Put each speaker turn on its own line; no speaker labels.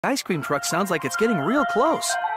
Ice cream truck sounds like it's getting real close.